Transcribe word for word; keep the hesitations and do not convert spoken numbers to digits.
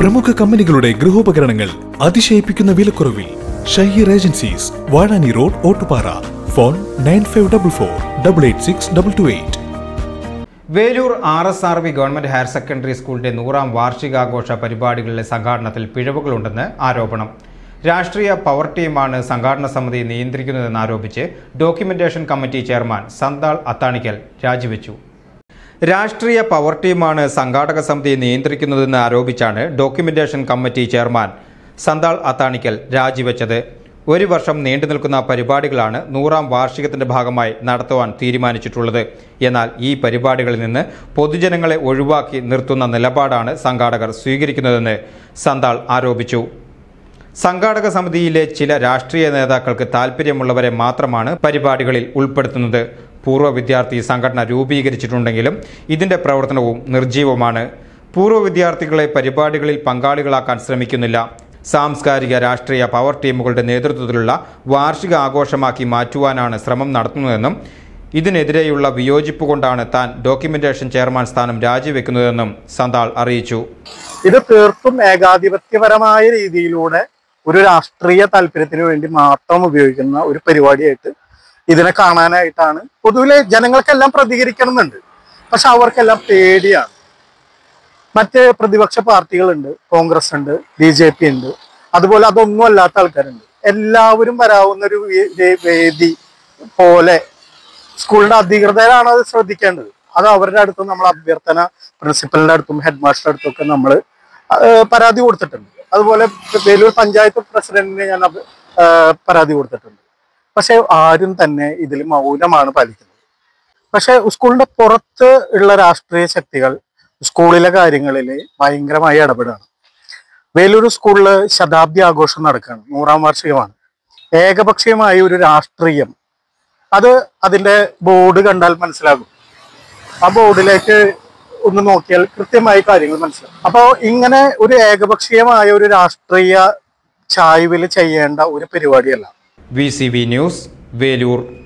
പ്രമുഖ കമ്പനികളുടെ ഗൃഹോപകരണങ്ങൾ അതിശയിപ്പിക്കുന്ന വിലക്കുറവിൽ. Shaheer agencies, Vazhani road, Ottupara. Phone nine five double four double eight six double two eight. Veloor R S R V government higher secondary സ്കൂളിന്റെ നൂറാം വാർഷികാഘോഷ പരിപാടികളിലെ സംഘാടനത്തിൽ പിഴവുകളുണ്ടെന്ന് ആരോപണം. രാഷ്ട്രീയ പവർ ടീമാണ് സംഘാടന സമിതി നിയന്ത്രിക്കുന്നതെന്നാരോപിച്ച് documentation committee chairman Santhal Athanikkal രാജിവെച്ചു. രാഷ്ട്രീയ പവർ ടീമാണ് സംഘാടക സമിതി നിയന്ത്രിക്കുന്നതെന്ന് ആരോപിച്ചാണ് documentation committee chairman Santhal Athanikkal രാജിവെച്ചത്. ഒരു വർഷം നീണ്ടു നിൽക്കുന്ന പരിപാടികളാണ് നൂറാം വാർഷികത്തിന്റെ ഭാഗമായി നടത്തുവാൻ തീരുമാനിച്ചിട്ടുള്ളത്. എന്നാൽ ഈ പരിപാടികളിൽ നിന്ന് പൊതുജനങ്ങളെ ഒഴിവാക്കി നിർത്തുന്ന നിലപാടാണ് സംഘാടകർ സ്വീകരിക്കുന്നതെന്ന് സന്താൾ ആരോപിച്ചു. സംഘാടക സമിതിയിലെ ചില രാഷ്ട്രീയ നേതാക്കൾക്ക് താൽപ്പര്യമുള്ളവരെ മാത്രമാണ് പരിപാടികളിൽ ഉൾപ്പെടുത്തുന്നത്. പൂർവ്വ വിദ്യാർത്ഥി സംഘടന രൂപീകരിച്ചിട്ടുണ്ടെങ്കിലും ഇതിന്റെ പ്രവർത്തനവും നിർജ്ജീവമാണ്. പൂർവ്വ വിദ്യാർത്ഥികളെ പരിപാടികളിൽ പങ്കാളികളാക്കാൻ ശ്രമിക്കുന്നില്ല. സാംസ്കാരിക രാഷ്ട്രീയ പവർ ടീമുകളുടെ നേതൃത്വത്തിലുള്ള വാർഷിക ആഘോഷമാക്കി മാറ്റുവാനാണ് ശ്രമം നടത്തുന്നതെന്നും ഇതിനെതിരെയുള്ള വിയോജിപ്പ് കൊണ്ടാണ് താൻ ഡോക്യുമെന്റേഷൻ ചെയർമാൻ സ്ഥാനം രാജിവെക്കുന്നതെന്നും സന്താൾ അറിയിച്ചു. ഇത് തീർത്തും ഏകാധിപത്യപരമായ രീതിയിലൂടെ ഒരു രാഷ്ട്രീയ താല്പര്യത്തിന് വേണ്ടി മാത്രം ഉപയോഗിക്കുന്ന ഒരു പരിപാടിയായിട്ട് ഇതിനെ കാണാനായിട്ടാണ് പൊതുവിലെ ജനങ്ങൾക്കെല്ലാം പ്രതികരിക്കണമെന്നുണ്ട്. പക്ഷെ അവർക്കെല്ലാം പേടിയാണ്. മറ്റ് പ്രതിപക്ഷ പാർട്ടികളുണ്ട്, കോൺഗ്രസ് ഉണ്ട്, ബി ജെ പി ഉണ്ട്, അതുപോലെ അതൊന്നും അല്ലാത്ത ആൾക്കാരുണ്ട്. എല്ലാവരും വരാവുന്ന ഒരു വേദി പോലെ സ്കൂളിന്റെ അധികൃതരാണ് അത് ശ്രദ്ധിക്കേണ്ടത്. അത് അവരുടെ അടുത്തും നമ്മൾ അഭ്യർത്ഥന പ്രിൻസിപ്പലിന്റെ അടുത്തും ഹെഡ് മാസ്റ്ററുടെ അടുത്തൊക്കെ നമ്മൾ പരാതി കൊടുത്തിട്ടുണ്ട്. അതുപോലെ വേലൂർ പഞ്ചായത്ത് പ്രസിഡന്റിന് ഞാൻ പരാതി കൊടുത്തിട്ടുണ്ട്. പക്ഷെ ആരും തന്നെ ഇതിൽ മൗനമാണ് പാലിക്കുന്നത്. പക്ഷെ സ്കൂളിന്റെ പുറത്ത് ഉള്ള രാഷ്ട്രീയ ശക്തികൾ സ്കൂളിലെ കാര്യങ്ങളിൽ ഭയങ്കരമായി ഇടപെടുകയാണ്. വേലൂർ സ്കൂളിൽ ശതാബ്ദി ആഘോഷം നടക്കുകയാണ്, നൂറാം വാർഷികമാണ്. ഏകപക്ഷീയമായ ഒരു രാഷ്ട്രീയം, അത് അതിന്റെ ബോർഡ് കണ്ടാൽ മനസ്സിലാകും. ആ ബോർഡിലേക്ക് ഒന്ന് നോക്കിയാൽ കൃത്യമായി കാര്യങ്ങൾ മനസ്സിലാവും. അപ്പോൾ ഇങ്ങനെ ഒരു ഏകപക്ഷീയമായ ഒരു രാഷ്ട്രീയ ചായ്വിൽ ചെയ്യേണ്ട ഒരു പരിപാടിയല്ല. V C V news, Velur.